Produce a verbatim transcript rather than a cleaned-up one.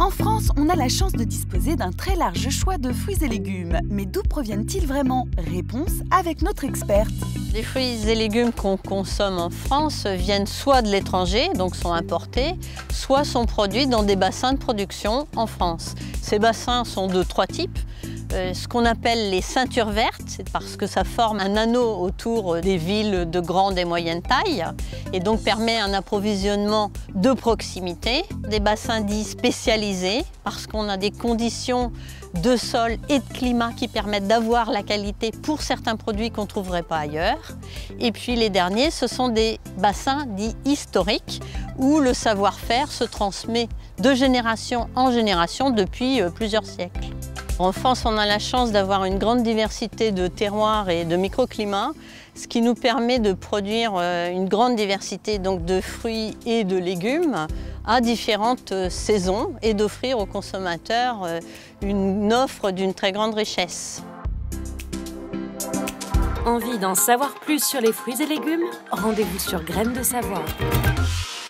En France, on a la chance de disposer d'un très large choix de fruits et légumes. Mais d'où proviennent-ils vraiment? Réponse avec notre experte. Les fruits et légumes qu'on consomme en France viennent soit de l'étranger, donc sont importés, soit sont produits dans des bassins de production en France. Ces bassins sont de trois types. Euh, ce qu'on appelle les ceintures vertes, c'est parce que ça forme un anneau autour des villes de grande et moyenne taille et donc permet un approvisionnement de proximité. Des bassins dits spécialisés parce qu'on a des conditions de sol et de climat qui permettent d'avoir la qualité pour certains produits qu'on ne trouverait pas ailleurs. Et puis les derniers, ce sont des bassins dits historiques où le savoir-faire se transmet de génération en génération depuis plusieurs siècles. En France, on a la chance d'avoir une grande diversité de terroirs et de microclimats, ce qui nous permet de produire une grande diversité donc, de fruits et de légumes à différentes saisons et d'offrir aux consommateurs une offre d'une très grande richesse. Envie d'en savoir plus sur les fruits et légumes? Rendez-vous sur Graines de Savoir.